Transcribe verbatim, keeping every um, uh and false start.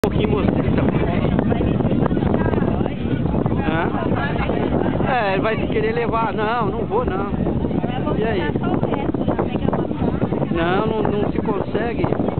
Um pouquinho mostrita. É, ele vai querer levar. Não, não vou não. E aí? Não, não, não se consegue.